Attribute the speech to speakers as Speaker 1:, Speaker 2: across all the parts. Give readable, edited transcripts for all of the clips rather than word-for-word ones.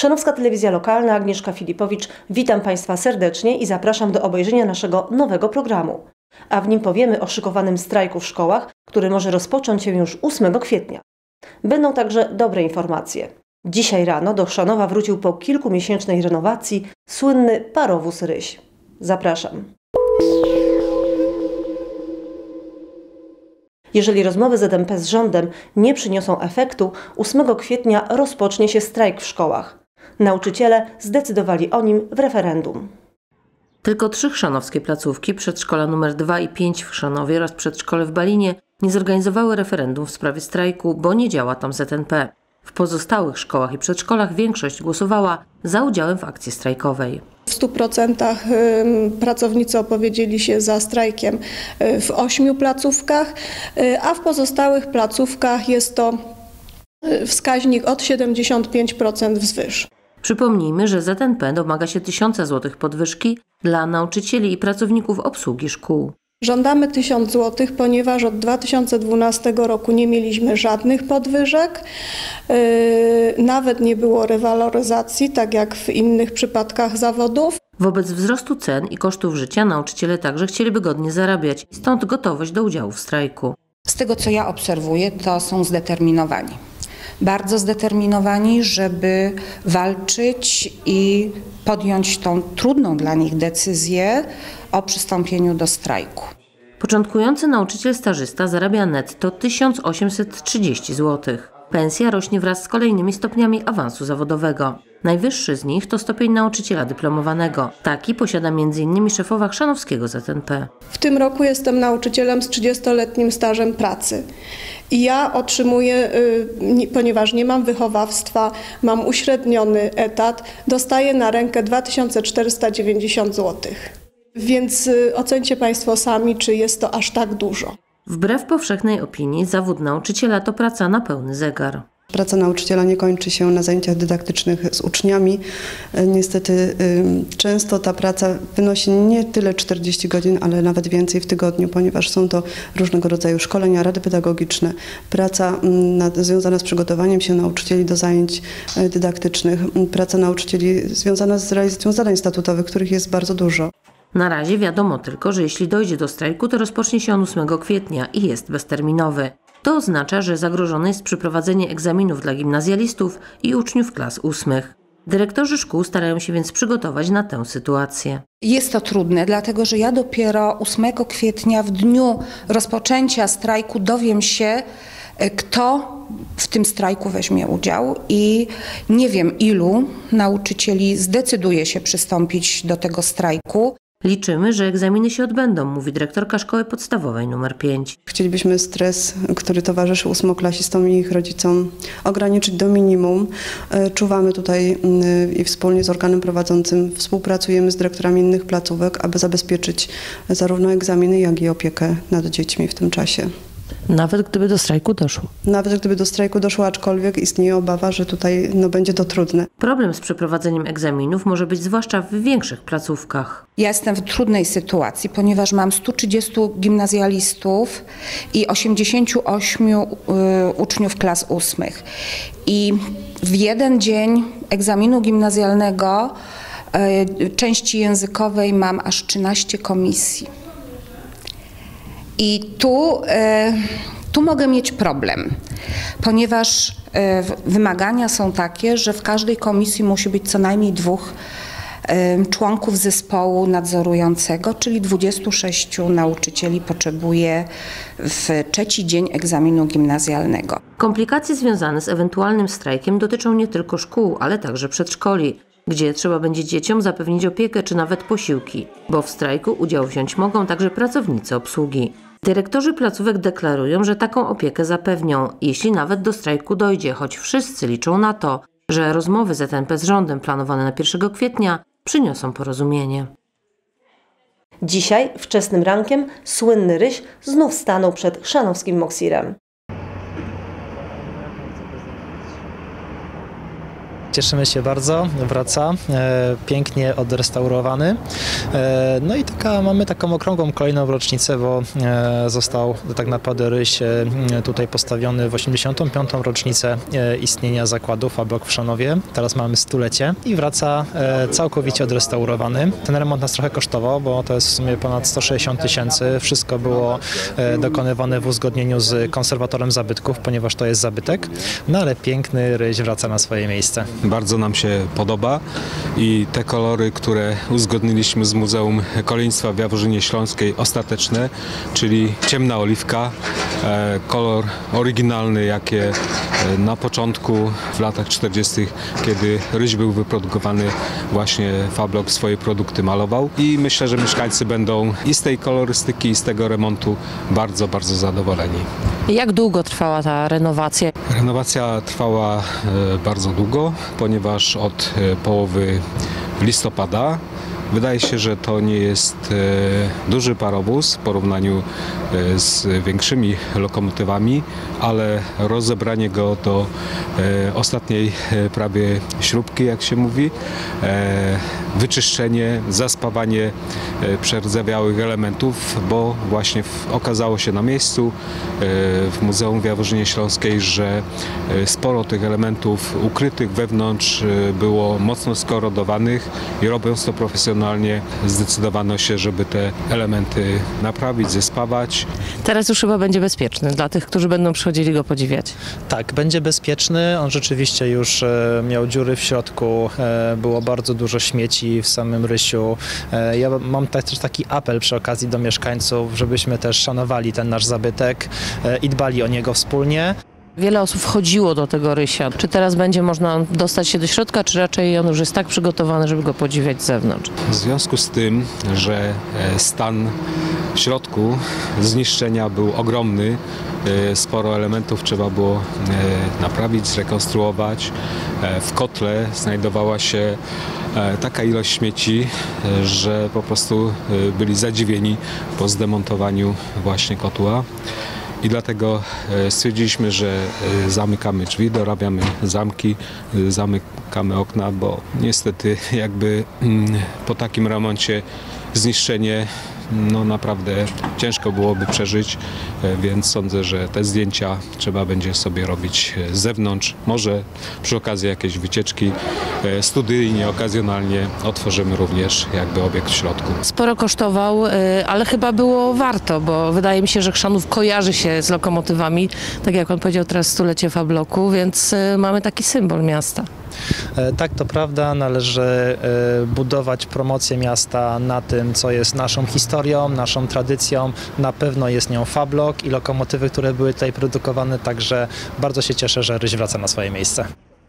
Speaker 1: Chrzanowska Telewizja Lokalna, Agnieszka Filipowicz. Witam Państwa serdecznie i zapraszam do obejrzenia naszego nowego programu. A w nim powiemy o szykowanym strajku w szkołach, który może rozpocząć się już 8 kwietnia. Będą także dobre informacje. Dzisiaj rano do Chrzanowa wrócił po kilkumiesięcznej renowacji słynny parowóz Ryś. Zapraszam. Jeżeli rozmowy ZNP z rządem nie przyniosą efektu, 8 kwietnia rozpocznie się strajk w szkołach. Nauczyciele zdecydowali o nim w referendum.
Speaker 2: Tylko 3 chrzanowskie placówki, przedszkola nr 2 i 5 w Chrzanowie oraz przedszkole w Balinie, nie zorganizowały referendum w sprawie strajku, bo nie działa tam ZNP. W pozostałych szkołach i przedszkolach większość głosowała za udziałem w akcji strajkowej.
Speaker 3: W 100% pracownicy opowiedzieli się za strajkiem w 8 placówkach, a w pozostałych placówkach jest to wskaźnik od 75% wzwyż.
Speaker 2: Przypomnijmy, że ZNP domaga się 1000 zł podwyżki dla nauczycieli i pracowników obsługi szkół.
Speaker 3: Żądamy 1000 zł, ponieważ od 2012 roku nie mieliśmy żadnych podwyżek, nawet nie było rewaloryzacji, tak jak w innych przypadkach zawodów.
Speaker 2: Wobec wzrostu cen i kosztów życia nauczyciele także chcieliby godnie zarabiać, stąd gotowość do udziału w strajku.
Speaker 4: Z tego, co ja obserwuję, to są zdeterminowani. Bardzo zdeterminowani, żeby walczyć i podjąć tą trudną dla nich decyzję o przystąpieniu do strajku.
Speaker 2: Początkujący nauczyciel stażysta zarabia netto 1830 zł. Pensja rośnie wraz z kolejnymi stopniami awansu zawodowego. Najwyższy z nich to stopień nauczyciela dyplomowanego. Taki posiada m.in. szefowa chrzanowskiego ZNP.
Speaker 3: W tym roku jestem nauczycielem z 30-letnim stażem pracy. I ja otrzymuję, ponieważ nie mam wychowawstwa, mam uśredniony etat, dostaję na rękę 2490 zł. Więc ocencie Państwo sami, czy jest to aż tak dużo.
Speaker 2: Wbrew powszechnej opinii zawód nauczyciela to praca na pełny zegar.
Speaker 5: Praca nauczyciela nie kończy się na zajęciach dydaktycznych z uczniami. Niestety często ta praca wynosi nie tyle 40 godzin, ale nawet więcej w tygodniu, ponieważ są to różnego rodzaju szkolenia, rady pedagogiczne, praca związana z przygotowaniem się nauczycieli do zajęć dydaktycznych, praca nauczycieli związana z realizacją zadań statutowych, których jest bardzo dużo.
Speaker 2: Na razie wiadomo tylko, że jeśli dojdzie do strajku, to rozpocznie się on 8 kwietnia i jest bezterminowy. To oznacza, że zagrożone jest przeprowadzenie egzaminów dla gimnazjalistów i uczniów klas 8. Dyrektorzy szkół starają się więc przygotować na tę sytuację.
Speaker 4: Jest to trudne, dlatego że ja dopiero 8 kwietnia w dniu rozpoczęcia strajku dowiem się, kto w tym strajku weźmie udział i nie wiem, ilu nauczycieli zdecyduje się przystąpić do tego strajku.
Speaker 2: Liczymy, że egzaminy się odbędą, mówi dyrektorka szkoły podstawowej nr 5.
Speaker 5: Chcielibyśmy stres, który towarzyszy 8-klasistom i ich rodzicom, ograniczyć do minimum. Czuwamy tutaj i wspólnie z organem prowadzącym współpracujemy z dyrektorami innych placówek, aby zabezpieczyć zarówno egzaminy, jak i opiekę nad dziećmi w tym czasie.
Speaker 2: Nawet gdyby do strajku doszło.
Speaker 5: Nawet gdyby do strajku doszło, aczkolwiek istnieje obawa, że tutaj będzie to trudne.
Speaker 2: Problem z przeprowadzeniem egzaminów może być zwłaszcza w większych placówkach.
Speaker 4: Ja jestem w trudnej sytuacji, ponieważ mam 130 gimnazjalistów i 88 uczniów klas 8. I w jeden dzień egzaminu gimnazjalnego części językowej mam aż 13 komisji. I tu mogę mieć problem, ponieważ wymagania są takie, że w każdej komisji musi być co najmniej 2 członków zespołu nadzorującego, czyli 26 nauczycieli potrzebuje w 3. dzień egzaminu gimnazjalnego.
Speaker 2: Komplikacje związane z ewentualnym strajkiem dotyczą nie tylko szkół, ale także przedszkoli, gdzie trzeba będzie dzieciom zapewnić opiekę czy nawet posiłki, bo w strajku udział wziąć mogą także pracownicy obsługi. Dyrektorzy placówek deklarują, że taką opiekę zapewnią, jeśli nawet do strajku dojdzie, choć wszyscy liczą na to, że rozmowy ZNP z rządem planowane na 1 kwietnia przyniosą porozumienie.
Speaker 1: Dzisiaj, wczesnym rankiem, słynny Ryś znów stanął przed chrzanowskim Moksirem.
Speaker 6: cieszymy się bardzo, wraca, pięknie odrestaurowany. No i mamy taką okrągłą kolejną rocznicę, bo został tak naprawdę ryś tutaj postawiony w 85. rocznicę istnienia zakładu Fablock w Chrzanowie. Teraz mamy 100-lecie i wraca całkowicie odrestaurowany. Ten remont nas trochę kosztował, bo to jest w sumie ponad 160 000. Wszystko było dokonywane w uzgodnieniu z konserwatorem zabytków, ponieważ to jest zabytek. No ale piękny ryś wraca na swoje miejsce.
Speaker 7: Bardzo nam się podoba i te kolory, które uzgodniliśmy z Muzeum Kolejnictwa w Jaworzynie Śląskiej, ostateczne, czyli ciemna oliwka, kolor oryginalny, jakie na początku w latach 40., kiedy ryś był wyprodukowany, właśnie Fablock swoje produkty malował i myślę, że mieszkańcy będą i z tej kolorystyki, i z tego remontu bardzo, bardzo zadowoleni.
Speaker 2: Jak długo trwała ta renowacja?
Speaker 7: Renowacja trwała bardzo długo, ponieważ od połowy listopada. Wydaje się, że to nie jest duży parowóz w porównaniu z większymi lokomotywami, ale rozebranie go do ostatniej prawie śrubki, jak się mówi, wyczyszczenie, zaspawanie przerdzewiałych elementów, bo właśnie okazało się na miejscu w Muzeum w Jaworzynie Śląskiej, że sporo tych elementów ukrytych wewnątrz było mocno skorodowanych i robiąc to profesjonalnie zdecydowano się, żeby te elementy naprawić, zespawać.
Speaker 2: Teraz już chyba będzie bezpieczny dla tych, którzy będą przychodzili go podziwiać.
Speaker 6: Tak, będzie bezpieczny. On rzeczywiście już miał dziury w środku, było bardzo dużo śmieci w samym rysiu. Ja mam też taki apel przy okazji do mieszkańców, żebyśmy też szanowali ten nasz zabytek i dbali o niego wspólnie.
Speaker 2: Wiele osób wchodziło do tego rysia. Czy teraz będzie można dostać się do środka, czy raczej on już jest tak przygotowany, żeby go podziwiać z zewnątrz?
Speaker 7: W związku z tym, że stan w środku zniszczenia był ogromny, sporo elementów trzeba było naprawić, zrekonstruować. W kotle znajdowała się taka ilość śmieci, że po prostu byli zadziwieni po zdemontowaniu właśnie kotła. I dlatego stwierdziliśmy, że zamykamy drzwi, dorabiamy zamki, zamykamy okna, bo niestety jakby po takim remoncie zniszczenie naprawdę ciężko byłoby przeżyć, więc sądzę, że te zdjęcia trzeba będzie sobie robić z zewnątrz. Może przy okazji jakiejś wycieczki studyjnie, okazjonalnie otworzymy również jakby obiekt w środku.
Speaker 2: Sporo kosztował, ale chyba było warto, bo wydaje mi się, że Chrzanów kojarzy się z lokomotywami, tak jak pan powiedział, teraz 100-lecie Fablocku, więc mamy taki symbol miasta.
Speaker 6: Tak, to prawda, należy budować promocję miasta na tym, co jest naszą historią, naszą tradycją. Na pewno jest nią Fablock i lokomotywy, które były tutaj produkowane, także bardzo się cieszę, że ryś wraca na swoje miejsce.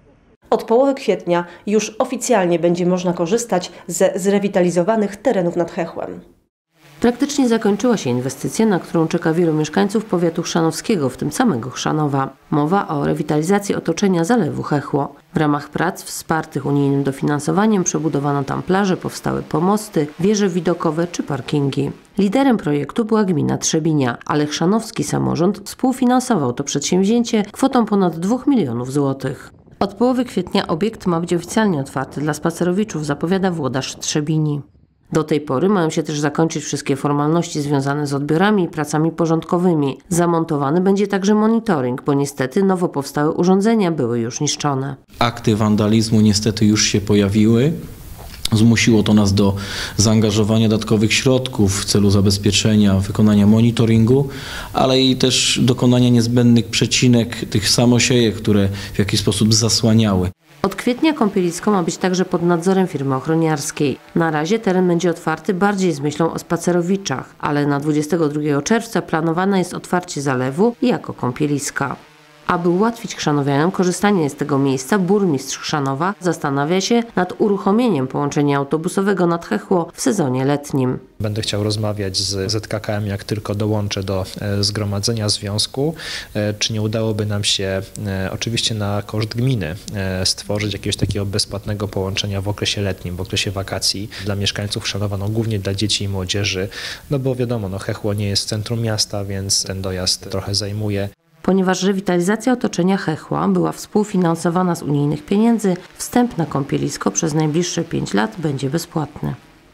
Speaker 1: Od połowy kwietnia już oficjalnie będzie można korzystać ze zrewitalizowanych terenów nad Chechłem.
Speaker 2: Praktycznie zakończyła się inwestycja, na którą czeka wielu mieszkańców powiatu chrzanowskiego, w tym samego Chrzanowa. Mowa o rewitalizacji otoczenia zalewu Chechło. W ramach prac wspartych unijnym dofinansowaniem przebudowano tam plaże, powstały pomosty, wieże widokowe czy parkingi. Liderem projektu była gmina Trzebinia, ale chrzanowski samorząd współfinansował to przedsięwzięcie kwotą ponad 2 milionów złotych. Od połowy kwietnia obiekt ma być oficjalnie otwarty dla spacerowiczów, zapowiada włodarz Trzebini. Do tej pory mają się też zakończyć wszystkie formalności związane z odbiorami i pracami porządkowymi. Zamontowany będzie także monitoring, bo niestety nowo powstałe urządzenia były już niszczone.
Speaker 8: Akty wandalizmu niestety już się pojawiły. Zmusiło to nas do zaangażowania dodatkowych środków w celu zabezpieczenia, wykonania monitoringu, ale i też dokonania niezbędnych przecinek tych samosiejek, które w jakiś sposób zasłaniały.
Speaker 2: Od kwietnia kąpielisko ma być także pod nadzorem firmy ochroniarskiej. Na razie teren będzie otwarty bardziej z myślą o spacerowiczach, ale na 22 czerwca planowane jest otwarcie zalewu jako kąpieliska. Aby ułatwić chrzanowianom korzystanie z tego miejsca, burmistrz Chrzanowa zastanawia się nad uruchomieniem połączenia autobusowego nad Chechło w sezonie letnim.
Speaker 6: Będę chciał rozmawiać z ZKKM, jak tylko dołączę do zgromadzenia związku, czy nie udałoby nam się, oczywiście na koszt gminy, stworzyć jakiegoś takiego bezpłatnego połączenia w okresie letnim, w okresie wakacji dla mieszkańców Chrzanowa, głównie dla dzieci i młodzieży, bo wiadomo, Chechło nie jest centrum miasta, więc ten dojazd trochę zajmuje.
Speaker 2: Ponieważ rewitalizacja otoczenia Chechła była współfinansowana z unijnych pieniędzy, wstęp na kąpielisko przez najbliższe 5 lat będzie bezpłatny.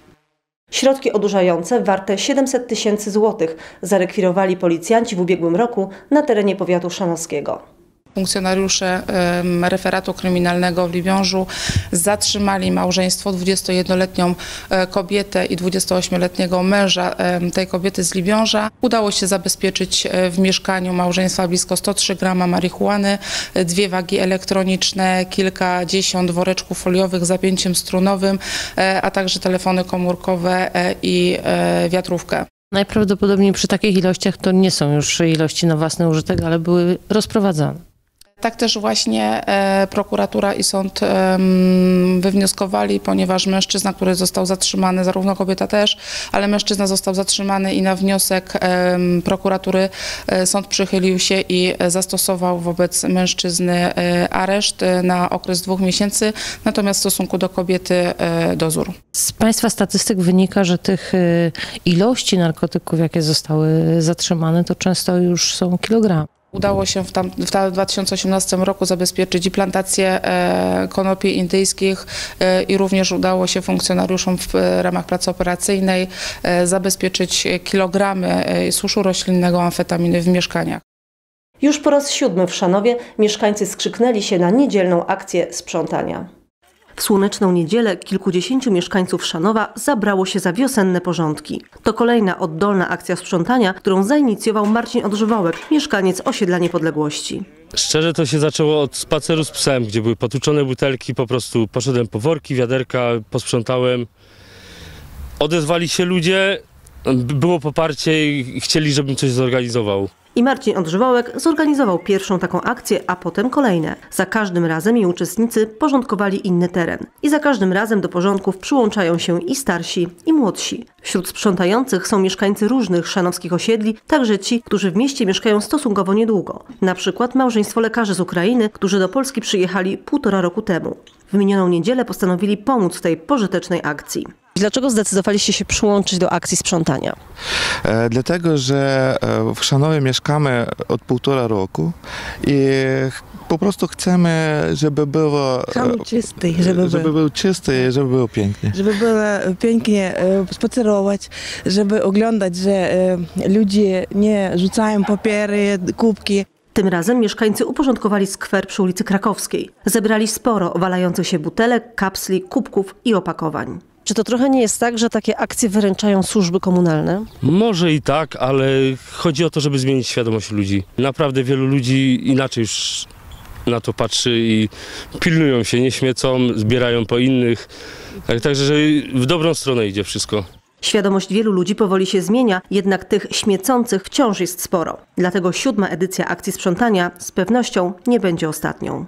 Speaker 1: Środki odurzające warte 700 000 złotych zarekwirowali policjanci w ubiegłym roku na terenie powiatu szanowskiego.
Speaker 9: Funkcjonariusze referatu kryminalnego w Libiążu zatrzymali małżeństwo, 21-letnią kobietę i 28-letniego męża tej kobiety z Libiąża. Udało się zabezpieczyć w mieszkaniu małżeństwa blisko 103 grama marihuany, 2 wagi elektroniczne, kilkadziesiąt woreczków foliowych z zapięciem strunowym, a także telefony komórkowe i wiatrówkę.
Speaker 2: Najprawdopodobniej przy takich ilościach to nie są już ilości na własny użytek, ale były rozprowadzane.
Speaker 9: Tak też właśnie prokuratura i sąd wywnioskowali, ponieważ mężczyzna, który został zatrzymany, zarówno kobieta też, ale mężczyzna został zatrzymany i na wniosek prokuratury sąd przychylił się i zastosował wobec mężczyzny areszt na okres 2 miesięcy, natomiast w stosunku do kobiety dozór.
Speaker 2: Z Państwa statystyk wynika, że tych ilości narkotyków, jakie zostały zatrzymane, to często już są kilogramy.
Speaker 9: Udało się w 2018 roku zabezpieczyć i plantację konopi indyjskich i również udało się funkcjonariuszom w ramach pracy operacyjnej zabezpieczyć kilogramy suszu roślinnego amfetaminy w mieszkaniach.
Speaker 1: Już po raz 7 w Szanowie mieszkańcy skrzyknęli się na niedzielną akcję sprzątania. W słoneczną niedzielę kilkudziesięciu mieszkańców Szanowa zabrało się za wiosenne porządki. To kolejna oddolna akcja sprzątania, którą zainicjował Marcin Odżywałek, mieszkaniec osiedla Niepodległości.
Speaker 10: Szczerze to się zaczęło od spaceru z psem, gdzie były potłuczone butelki, po prostu poszedłem po worki, wiaderka, posprzątałem. Odezwali się ludzie, było poparcie i chcieli, żebym coś zorganizował.
Speaker 1: I Marcin Odżywałek zorganizował pierwszą taką akcję, a potem kolejne. Za każdym razem jej uczestnicy porządkowali inny teren. I za każdym razem do porządków przyłączają się i starsi, i młodsi. Wśród sprzątających są mieszkańcy różnych szanowskich osiedli, także ci, którzy w mieście mieszkają stosunkowo niedługo. Na przykład małżeństwo lekarzy z Ukrainy, którzy do Polski przyjechali 1,5 roku temu. W minioną niedzielę postanowili pomóc w tej pożytecznej akcji. Dlaczego zdecydowaliście się przyłączyć do akcji sprzątania?
Speaker 11: Dlatego, że w Szanowie mieszkamy od 1,5 roku i po prostu chcemy, żeby było
Speaker 12: czysty,
Speaker 11: żeby był czysty i żeby było pięknie.
Speaker 12: Żeby było pięknie spacerować, żeby oglądać, że ludzie nie rzucają papiery, kubki.
Speaker 1: Tym razem mieszkańcy uporządkowali skwer przy ulicy Krakowskiej. Zebrali sporo walających się butelek, kapsli, kubków i opakowań. Czy to trochę nie jest tak, że takie akcje wyręczają służby komunalne?
Speaker 10: Może i tak, ale chodzi o to, żeby zmienić świadomość ludzi. Naprawdę wielu ludzi inaczej już na to patrzy i pilnują się, nie śmiecą, zbierają po innych. Także że w dobrą stronę idzie wszystko.
Speaker 1: Świadomość wielu ludzi powoli się zmienia, jednak tych śmiecących wciąż jest sporo. Dlatego 7. edycja akcji sprzątania z pewnością nie będzie ostatnią.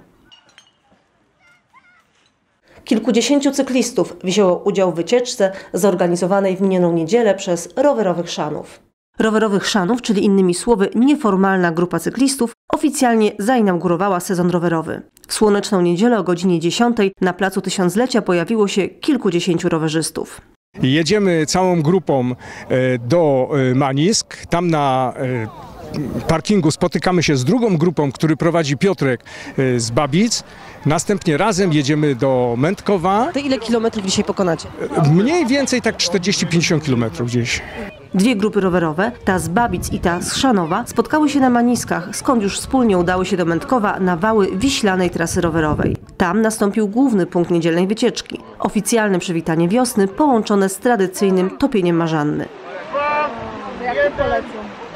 Speaker 1: Kilkudziesięciu cyklistów wzięło udział w wycieczce zorganizowanej w minioną niedzielę przez Rowerowych Szanów. Rowerowych Szanów, czyli innymi słowy nieformalna grupa cyklistów, oficjalnie zainaugurowała sezon rowerowy. W słoneczną niedzielę o godzinie 10 na placu Tysiąclecia pojawiło się kilkudziesięciu rowerzystów.
Speaker 13: Jedziemy całą grupą do Manisk, tam na parkingu spotykamy się z drugą grupą, który prowadzi Piotrek z Babic. Następnie razem jedziemy do Mętkowa.
Speaker 1: To ile kilometrów dzisiaj pokonacie?
Speaker 13: Mniej więcej tak 40-50 kilometrów gdzieś.
Speaker 1: 2 grupy rowerowe, ta z Babic i ta z Szanowa, spotkały się na Maniskach, skąd już wspólnie udały się do Mętkowa na wały wiślanej trasy rowerowej. Tam nastąpił główny punkt niedzielnej wycieczki. Oficjalne przywitanie wiosny połączone z tradycyjnym topieniem marzanny.
Speaker 14: Jakie polecą?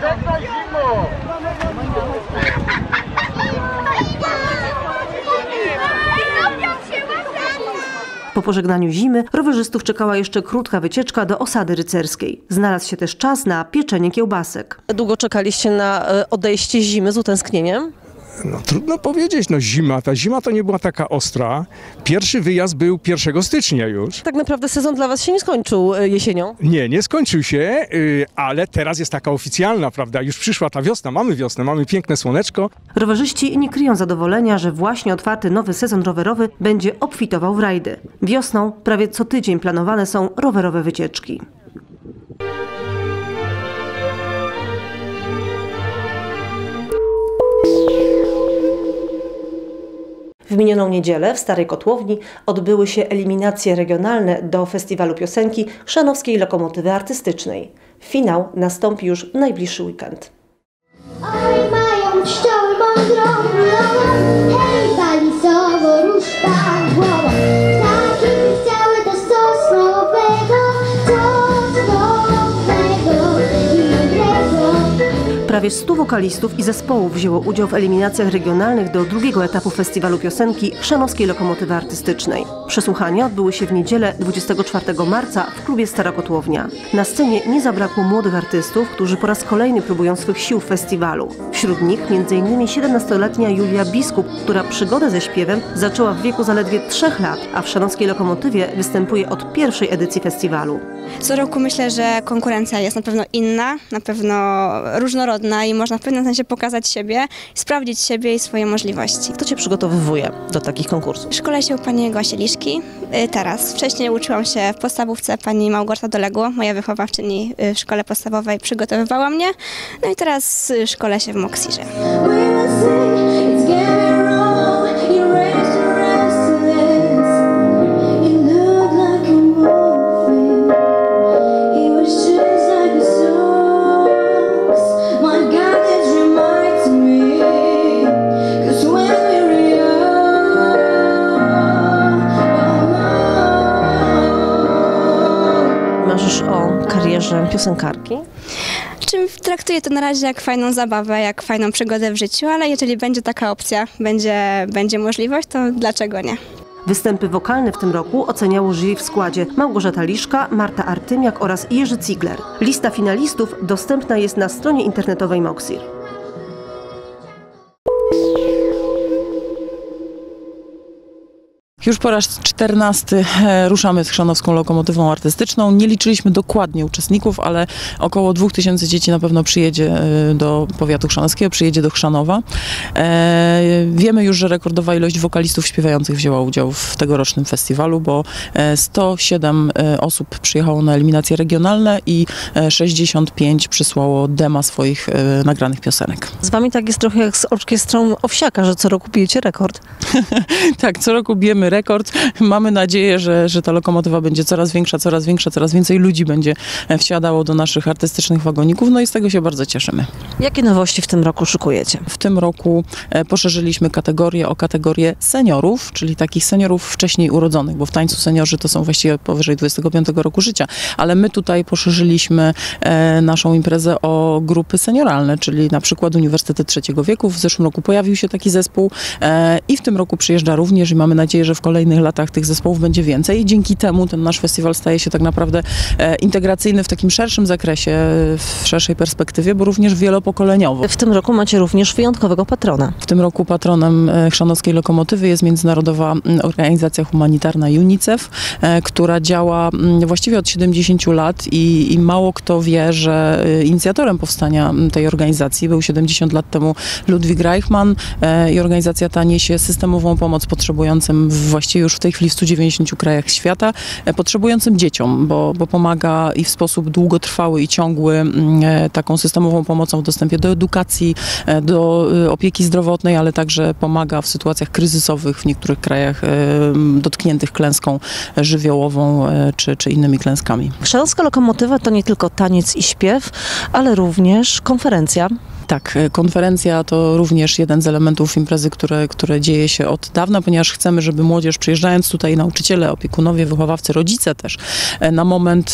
Speaker 1: Po pożegnaniu zimy rowerzystów czekała jeszcze krótka wycieczka do osady rycerskiej. Znalazł się też czas na pieczenie kiełbasek. Długo czekaliście na odejście zimy z utęsknieniem?
Speaker 13: No, trudno powiedzieć, ta zima to nie była taka ostra. Pierwszy wyjazd był 1 stycznia już.
Speaker 1: Tak naprawdę sezon dla was się nie skończył jesienią?
Speaker 13: Nie skończył się, ale teraz jest taka oficjalna, prawda? Już przyszła ta wiosna, mamy piękne słoneczko.
Speaker 1: Rowerzyści nie kryją zadowolenia, że właśnie otwarty nowy sezon rowerowy będzie obfitował w rajdy. Wiosną prawie co tydzień planowane są rowerowe wycieczki. W minioną niedzielę w Starej Kotłowni odbyły się eliminacje regionalne do Festiwalu Piosenki Chrzanowskiej Lokomotywy Artystycznej. Finał nastąpi już w najbliższy weekend.
Speaker 15: Oj, mają pszczoły mądrą głową, hej, walisowo ruszta głową. Ptaki chciały do sosnowego i wrego.
Speaker 1: Prawie 100 wokalistów i zespołów wzięło udział w eliminacjach regionalnych do drugiego etapu Festiwalu Piosenki Chrzanowskiej Lokomotywy Artystycznej. Przesłuchania odbyły się w niedzielę 24 marca w klubie Stara Kotłownia. Na scenie nie zabrakło młodych artystów, którzy po raz kolejny próbują swych sił w festiwalu. Wśród nich m.in. 17-letnia Julia Biskup, która przygodę ze śpiewem zaczęła w wieku zaledwie 3 lat, a w Chrzanowskiej Lokomotywie występuje od pierwszej edycji festiwalu.
Speaker 16: Co roku myślę, że konkurencja jest na pewno inna, na pewno różnorodna i można w pewnym sensie pokazać siebie, sprawdzić siebie i swoje możliwości.
Speaker 1: Kto Cię przygotowywuje do takich konkursów?
Speaker 16: Szkolę się u pani Gosi Liszki teraz. Wcześniej uczyłam się w podstawówce pani Małgorzata Doległo, moja wychowawczyni w szkole podstawowej przygotowywała mnie. No i teraz szkolę się w Moksirze.
Speaker 1: Marzysz o karierze piosenkarki?
Speaker 16: Traktuję to na razie jak fajną zabawę, jak fajną przygodę w życiu, ale jeżeli będzie taka opcja, będzie możliwość, to dlaczego nie?
Speaker 1: Występy wokalne w tym roku oceniało jury w składzie Małgorzata Liszka, Marta Artymiak oraz Jerzy Ziegler. Lista finalistów dostępna jest na stronie internetowej Moksir.
Speaker 17: Już po raz 14 ruszamy z Chrzanowską Lokomotywą Artystyczną. Nie liczyliśmy dokładnie uczestników, ale około 2000 dzieci na pewno przyjedzie do powiatu chrzanowskiego, przyjedzie do Chrzanowa. Wiemy już, że rekordowa ilość wokalistów śpiewających wzięła udział w tegorocznym festiwalu, bo 107 osób przyjechało na eliminacje regionalne i 65 przysłało dema swoich nagranych piosenek.
Speaker 1: Z Wami tak jest trochę jak z orkiestrą Owsiaka, że co roku bijecie rekord.
Speaker 17: Tak, co roku bijemy rekord. Mamy nadzieję, że ta lokomotywa będzie coraz większa, coraz więcej ludzi będzie wsiadało do naszych artystycznych wagoników, no i z tego się bardzo cieszymy.
Speaker 1: Jakie nowości w tym roku szykujecie?
Speaker 17: W tym roku poszerzyliśmy kategorię o kategorię seniorów, czyli takich seniorów wcześniej urodzonych, bo w tańcu seniorzy to są właściwie powyżej 25 roku życia, ale my tutaj poszerzyliśmy naszą imprezę o grupy senioralne, czyli na przykład Uniwersytety Trzeciego Wieku. W zeszłym roku pojawił się taki zespół i w tym roku przyjeżdża również i mamy nadzieję, że w kolejnych latach tych zespołów będzie więcej i dzięki temu ten nasz festiwal staje się tak naprawdę integracyjny w takim szerszym zakresie, w szerszej perspektywie, bo również wielopokoleniowo.
Speaker 1: W tym roku macie również wyjątkowego patrona.
Speaker 17: W tym roku patronem Chrzanowskiej Lokomotywy jest międzynarodowa organizacja humanitarna UNICEF, która działa właściwie od 70 lat i mało kto wie, że inicjatorem powstania tej organizacji był 70 lat temu Ludwig Reichmann i organizacja ta niesie systemową pomoc potrzebującym właściwie już w tej chwili w 190 krajach świata, potrzebującym dzieciom, bo pomaga i w sposób długotrwały i ciągły taką systemową pomocą w dostępie do edukacji, do opieki zdrowotnej, ale także pomaga w sytuacjach kryzysowych w niektórych krajach dotkniętych klęską żywiołową czy innymi klęskami.
Speaker 1: Chrzanowska Lokomotywa to nie tylko taniec i śpiew, ale również konferencja.
Speaker 17: Tak, konferencja to również jeden z elementów imprezy, które dzieje się od dawna, ponieważ chcemy, żeby młodzież przyjeżdżając tutaj, nauczyciele, opiekunowie, wychowawcy, rodzice też, na moment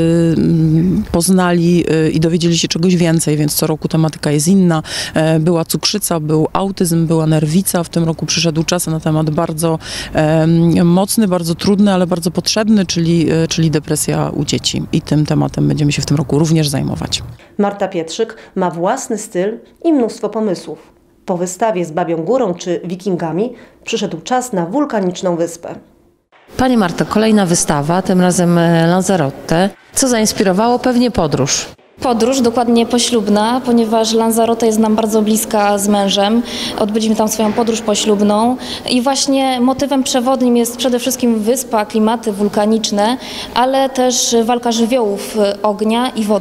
Speaker 17: poznali i dowiedzieli się czegoś więcej, więc co roku tematyka jest inna. Była cukrzyca, był autyzm, była nerwica. W tym roku przyszedł czas na temat bardzo mocny, bardzo trudny, ale bardzo potrzebny, czyli depresja u dzieci. I tym tematem będziemy się w tym roku również zajmować.
Speaker 1: Marta Pietrzyk ma własny styl i mnóstwo pomysłów. Po wystawie z Babią Górą czy Wikingami przyszedł czas na wulkaniczną wyspę.
Speaker 2: Pani Marto, kolejna wystawa, tym razem Lanzarote. Co zainspirowało? Pewnie podróż.
Speaker 18: Podróż, dokładnie poślubna, ponieważ Lanzarote jest nam bardzo bliska z mężem. Odbyliśmy tam swoją podróż poślubną i właśnie motywem przewodnim jest przede wszystkim wyspa, klimaty wulkaniczne, ale też walka żywiołów ognia i wody.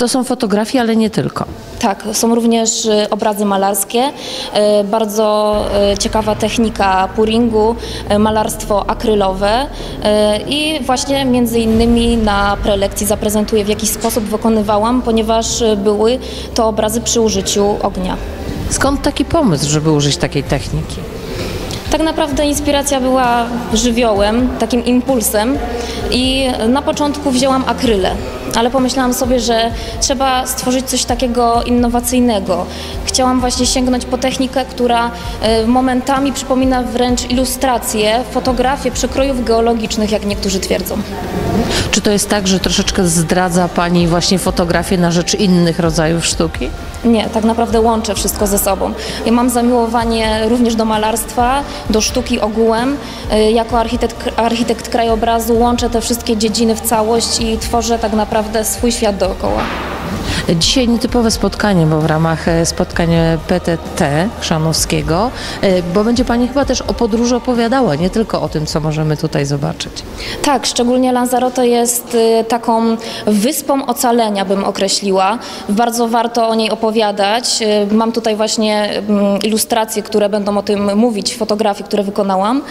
Speaker 2: To są fotografie, ale nie tylko.
Speaker 18: Tak, są również obrazy malarskie, bardzo ciekawa technika puringu, malarstwo akrylowe i właśnie między innymi na prelekcji zaprezentuję, w jaki sposób wykonywałam, ponieważ były to obrazy przy użyciu ognia.
Speaker 2: Skąd taki pomysł, żeby użyć takiej techniki?
Speaker 18: Tak naprawdę inspiracja była żywiołem, takim impulsem i na początku wzięłam akryle, ale pomyślałam sobie, że trzeba stworzyć coś takiego innowacyjnego. Chciałam właśnie sięgnąć po technikę, która momentami przypomina wręcz ilustracje, fotografie przekrojów geologicznych, jak niektórzy twierdzą.
Speaker 2: Czy to jest tak, że troszeczkę zdradza Pani właśnie fotografię na rzecz innych rodzajów sztuki?
Speaker 18: Nie, tak naprawdę łączę wszystko ze sobą. Ja mam zamiłowanie również do malarstwa, do sztuki ogółem. Jako architekt krajobrazu łączę te wszystkie dziedziny w całość i tworzę tak naprawdę swój świat dookoła.
Speaker 2: Dzisiaj nietypowe spotkanie, bo w ramach spotkań PTT Chrzanowskiego, bo będzie Pani chyba też o podróży opowiadała, nie tylko o tym, co możemy tutaj zobaczyć.
Speaker 18: Tak, szczególnie Lanzarote jest taką wyspą ocalenia, bym określiła. Bardzo warto o niej opowiadać. Mam tutaj właśnie ilustracje, które będą o tym mówić, fotografie, które wykonałam.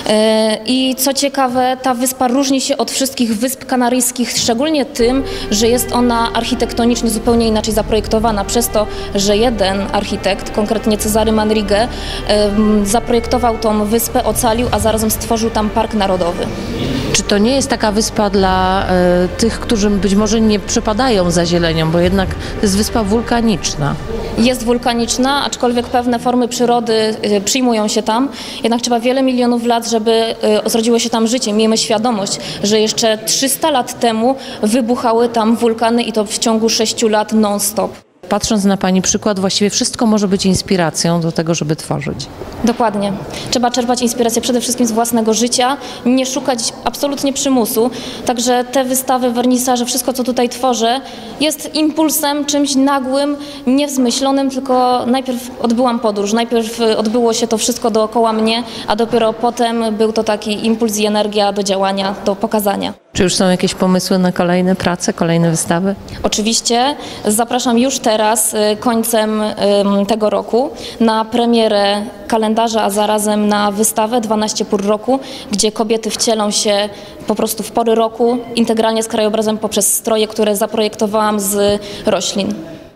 Speaker 18: I co ciekawe, ta wyspa różni się od wszystkich wysp kanaryjskich, szczególnie tym, że jest ona architektonicznie zupełnie inaczej zaprojektowana, przez to, że jeden architekt, konkretnie Cezary Manrique, zaprojektował tą wyspę, ocalił, a zarazem stworzył tam park narodowy.
Speaker 2: Czy to nie jest taka wyspa dla tych, którzy być może nie przepadają za zielenią, bo jednak to jest wyspa wulkaniczna?
Speaker 18: Jest wulkaniczna, aczkolwiek pewne formy przyrody przyjmują się tam, jednak trzeba wiele milionów lat, żeby zrodziło się tam życie. Miejmy świadomość, że jeszcze 300 lat temu wybuchały tam wulkany i to w ciągu 6 lat non-stop.
Speaker 2: Patrząc na Pani przykład, właściwie wszystko może być inspiracją do tego, żeby tworzyć.
Speaker 18: Dokładnie. Trzeba czerpać inspirację przede wszystkim z własnego życia, nie szukać absolutnie przymusu. Także te wystawy, wernisaże, wszystko co tutaj tworzę jest impulsem, czymś nagłym, niewzmyślonym, tylko najpierw odbyłam podróż, najpierw odbyło się to wszystko dookoła mnie, a dopiero potem był to taki impuls i energia do działania, do pokazania.
Speaker 2: Czy już są jakieś pomysły na kolejne prace, kolejne wystawy?
Speaker 18: Oczywiście. Zapraszam już teraz, końcem tego roku, na premierę kalendarza, a zarazem na wystawę 12 pór roku, gdzie kobiety wcielą się po prostu w pory roku, integralnie z krajobrazem poprzez stroje, które zaprojektowałam z roślin.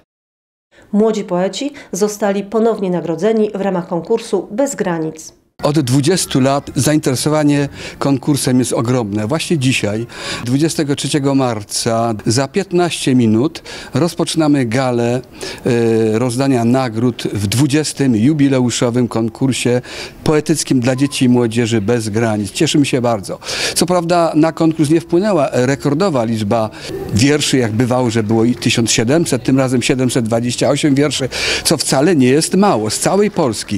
Speaker 1: Młodzi poeci zostali ponownie nagrodzeni w ramach konkursu Bez granic.
Speaker 19: Od 20 lat zainteresowanie konkursem jest ogromne. Właśnie dzisiaj, 23 marca, za 15 minut rozpoczynamy galę rozdania nagród w 20. jubileuszowym konkursie poetyckim dla dzieci i młodzieży Bez granic. Cieszymy się bardzo. Co prawda na konkurs nie wpłynęła rekordowa liczba wierszy, jak bywało, że było 1700, tym razem 728 wierszy, co wcale nie jest mało. Z całej Polski.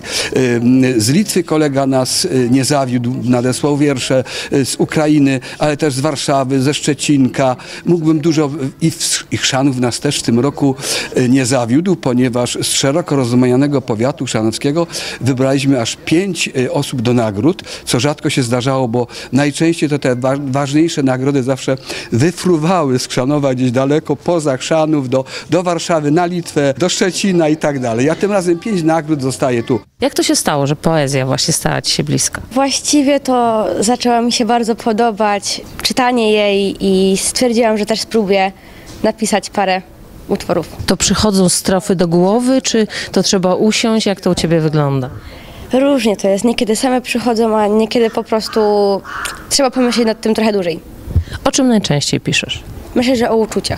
Speaker 19: Z Litwy kolega nas nie zawiódł, nadesłał wiersze, z Ukrainy, ale też z Warszawy, ze Szczecinka. Mógłbym dużo i Chrzanów nas też w tym roku nie zawiódł, ponieważ z szeroko rozumianego powiatu chrzanowskiego wybraliśmy aż 5 osób do nagród, co rzadko się zdarzało, bo najczęściej to te ważniejsze nagrody zawsze wyfruwały z Chrzanowa gdzieś daleko, poza Chrzanów, do Warszawy, na Litwę, do Szczecina i tak dalej. A tym razem 5 nagród zostaje tu.
Speaker 2: Jak to się stało, że poezja właśnie stała Ci się bliska?
Speaker 20: Właściwie to zaczęło mi się bardzo podobać czytanie jej i stwierdziłam, że też spróbuję napisać parę utworów.
Speaker 2: To przychodzą strofy do głowy, czy to trzeba usiąść? Jak to u Ciebie wygląda?
Speaker 20: Różnie to jest. Niekiedy same przychodzą, a niekiedy po prostu trzeba pomyśleć nad tym trochę dłużej.
Speaker 2: O czym najczęściej piszesz?
Speaker 20: Myślę, że o uczuciach.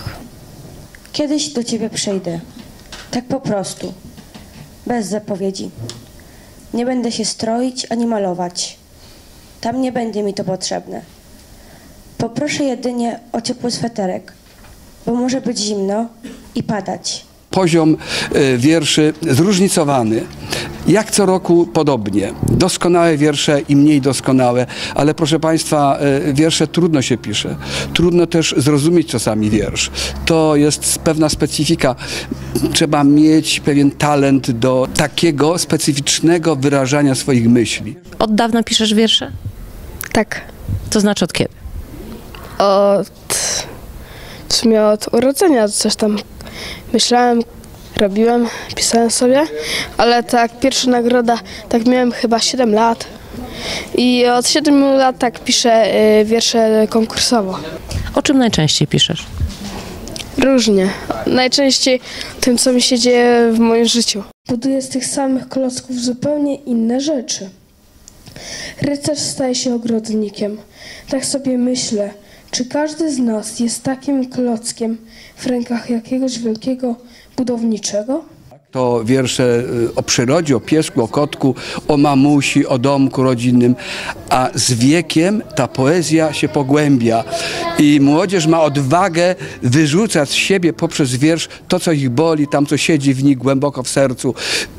Speaker 21: Kiedyś do Ciebie przyjdę. Tak po prostu. Bez zapowiedzi. Nie będę się stroić ani malować. Tam nie będzie mi to potrzebne. Poproszę jedynie o ciepły sweterek, bo może być zimno i padać.
Speaker 19: Poziom wierszy zróżnicowany. Jak co roku podobnie. Doskonałe wiersze i mniej doskonałe, ale proszę Państwa, wiersze trudno się pisze. Trudno też zrozumieć czasami wiersz. To jest pewna specyfika. Trzeba mieć pewien talent do takiego specyficznego wyrażania swoich myśli.
Speaker 2: Od dawna piszesz wiersze?
Speaker 20: Tak.
Speaker 2: To znaczy od kiedy?
Speaker 20: Od
Speaker 3: w sumie od urodzenia coś tam myślałem, robiłem, pisałem sobie, ale tak pierwsza nagroda, tak miałem chyba 7 lat i od 7 lat tak piszę wiersze konkursowo.
Speaker 2: O czym najczęściej piszesz?
Speaker 3: Różnie. Najczęściej tym, co mi się dzieje w moim życiu.
Speaker 21: Buduję z tych samych klocków zupełnie inne rzeczy. Rycerz staje się ogrodnikiem. Tak sobie myślę, czy każdy z nas jest takim klockiem w rękach jakiegoś wielkiego budowniczego?
Speaker 19: To wiersze o przyrodzie, o piesku, o kotku, o mamusi, o domku rodzinnym, a z wiekiem ta poezja się pogłębia i młodzież ma odwagę wyrzucać z siebie poprzez wiersz to, co ich boli, tam, co siedzi w nich głęboko w sercu.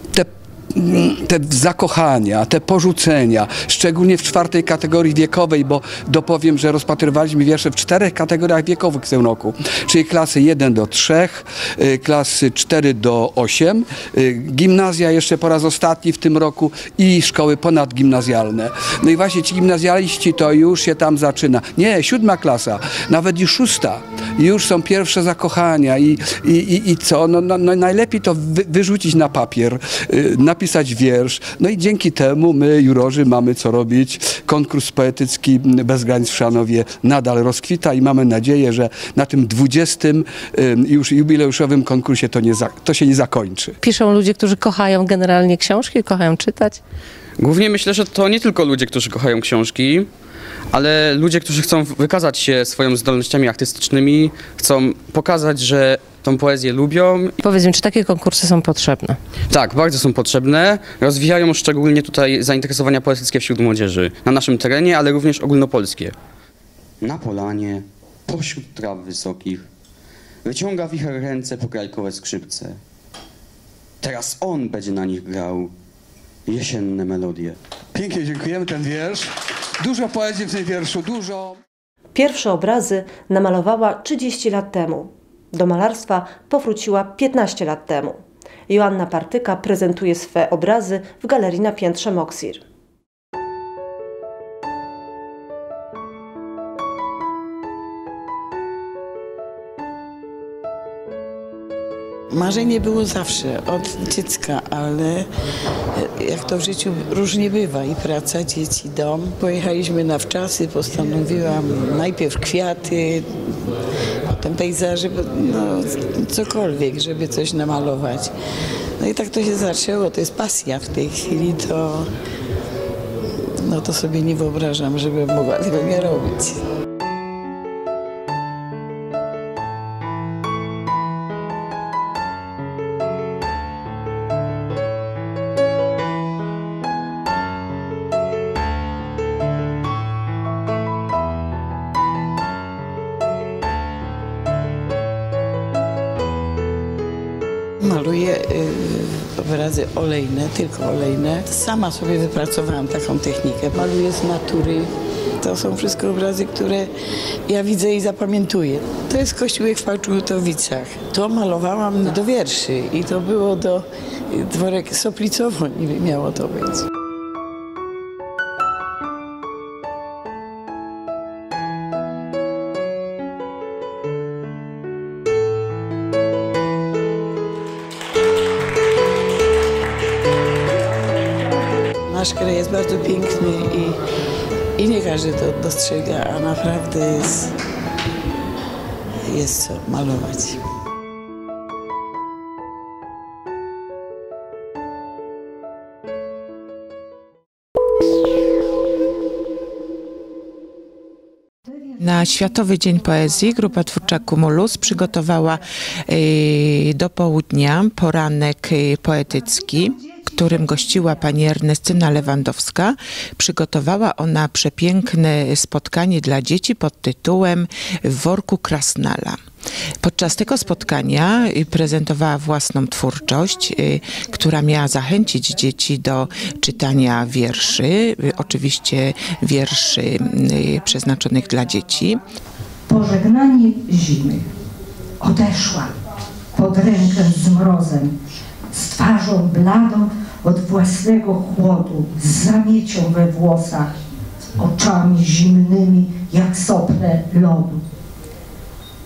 Speaker 19: Te zakochania, te porzucenia, szczególnie w 4. kategorii wiekowej, bo dopowiem, że rozpatrywaliśmy wiersze w 4 kategoriach wiekowych w tym roku, czyli klasy 1 do 3, klasy 4 do 8, gimnazja jeszcze po raz ostatni w tym roku i szkoły ponadgimnazjalne. No i właśnie ci gimnazjaliści to już się tam zaczyna. Nie, 7. klasa, nawet i 6. Już są pierwsze zakochania i co? No, najlepiej to wyrzucić na papier, napisać wiersz. No i dzięki temu my, jurorzy, mamy co robić. Konkurs poetycki Bez granic w Chrzanowie nadal rozkwita i mamy nadzieję, że na tym 20. już jubileuszowym konkursie to się nie zakończy.
Speaker 2: Piszą ludzie, którzy kochają generalnie książki, kochają czytać?
Speaker 22: Głównie myślę, że to nie tylko ludzie, którzy kochają książki, ale ludzie, którzy chcą wykazać się swoimi zdolnościami artystycznymi, chcą pokazać, że tą poezję lubią.
Speaker 2: Powiedz mi, czy takie konkursy są potrzebne?
Speaker 22: Tak, bardzo są potrzebne. Rozwijają szczególnie tutaj zainteresowania poetyckie wśród młodzieży na naszym terenie, ale również ogólnopolskie.
Speaker 23: Na polanie, pośród traw wysokich, wyciąga wicher ręce po grajkowe skrzypce. Teraz on będzie na nich grał jesienne melodie.
Speaker 19: Pięknie dziękujemy ten wiersz. Dużo poezji w tym wierszu, dużo.
Speaker 1: Pierwsze obrazy namalowała 30 lat temu. Do malarstwa powróciła 15 lat temu. Joanna Partyka prezentuje swe obrazy w galerii na piętrze Moksir.
Speaker 24: Marzenie było zawsze, od dziecka, ale jak to w życiu różnie bywa, i praca, dzieci, dom. Pojechaliśmy na wczasy, postanowiłam najpierw kwiaty, potem pejzaże, no cokolwiek, żeby coś namalować. No i tak to się zaczęło, to jest pasja w tej chwili, to sobie nie wyobrażam, żebym mogła tego nie robić. Maluję obrazy olejne, tylko olejne. Sama sobie wypracowałam taką technikę. Maluję z natury. To są wszystko obrazy, które ja widzę i zapamiętuję. To jest kościółek w Pałczukowicach. To malowałam do wierszy i to było do dworek Soplicowo, niby miało to być. Nasz kraj jest bardzo piękny i nie każdy to dostrzega, a naprawdę jest co malować.
Speaker 25: Na Światowy Dzień Poezji grupa twórcza Cumulus przygotowała do południa poranek poetycki, którym gościła pani Ernestyna Lewandowska. Przygotowała ona przepiękne spotkanie dla dzieci pod tytułem W worku Krasnala. Podczas tego spotkania prezentowała własną twórczość, która miała zachęcić dzieci do czytania wierszy, oczywiście wierszy przeznaczonych dla dzieci.
Speaker 26: Pożegnanie zimy. Odeszła pod rękę z mrozem, z twarzą bladą od własnego chłodu, z zamiecią we włosach, oczami zimnymi jak sople lodu.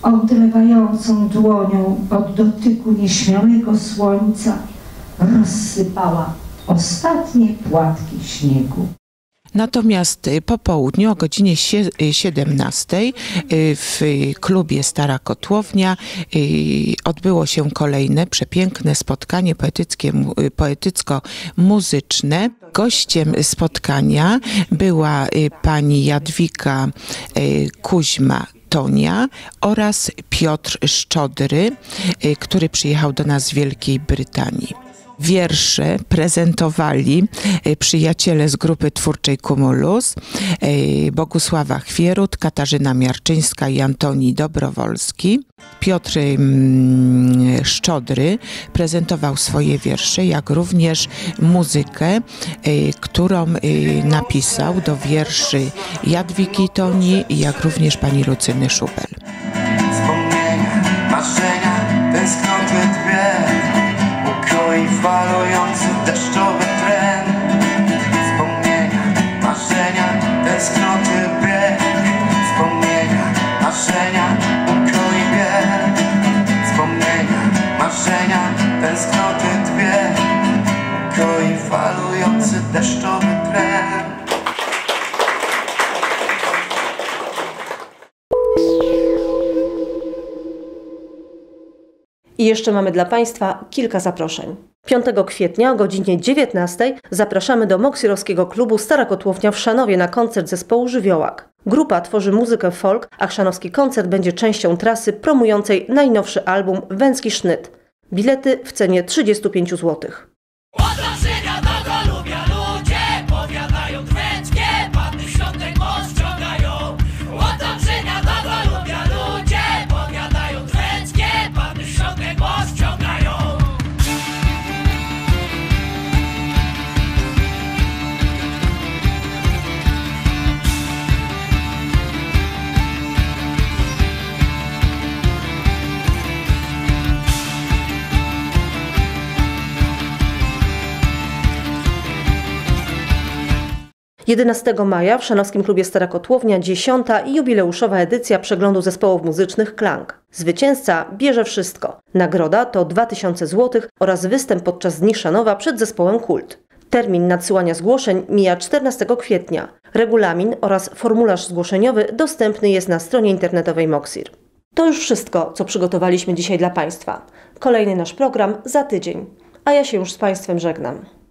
Speaker 26: odrywającą dłonią od dotyku nieśmiałego słońca rozsypała ostatnie płatki śniegu.
Speaker 25: Natomiast po południu o godzinie 17 w klubie Stara Kotłownia odbyło się kolejne przepiękne spotkanie poetycko-muzyczne. Gościem spotkania była pani Jadwiga Kuźma-Tonia oraz Piotr Szczodry, który przyjechał do nas z Wielkiej Brytanii. Wiersze prezentowali przyjaciele z grupy twórczej Cumulus, Bogusława Chwierut, Katarzyna Miarczyńska i Antoni Dobrowolski. Piotr Szczodry prezentował swoje wiersze, jak również muzykę, którą napisał do wierszy Jadwigi Toni, jak również pani Lucyny Szubel.
Speaker 4: Wspomnienia, marzenia, tęsknoty dwie, ukoi falujący deszczowy tren. Wspomnienia, marzenia, tęsknoty dwie, wspomnienia, marzenia, ukoi biel. Wspomnienia, marzenia, tęsknoty dwie, ukoi falujący deszczowy tren.
Speaker 1: I jeszcze mamy dla Państwa kilka zaproszeń. 5 kwietnia o godzinie 19 zapraszamy do Moksirowskiego klubu Stara Kotłownia w Chrzanowie na koncert zespołu Żywiołak. Grupa tworzy muzykę folk, a chrzanowski koncert będzie częścią trasy promującej najnowszy album Węski Sznyt. Bilety w cenie 35 zł. – 11 maja w Chrzanowskim klubie Stara Kotłownia 10. i jubileuszowa edycja przeglądu zespołów muzycznych Klang. Zwycięzca bierze wszystko. Nagroda to 2000 zł oraz występ podczas Dni Chrzanowa przed zespołem Kult. Termin nadsyłania zgłoszeń mija 14 kwietnia. Regulamin oraz formularz zgłoszeniowy dostępny jest na stronie internetowej Moksir. To już wszystko, co przygotowaliśmy dzisiaj dla Państwa. Kolejny nasz program za tydzień. A ja się już z Państwem żegnam.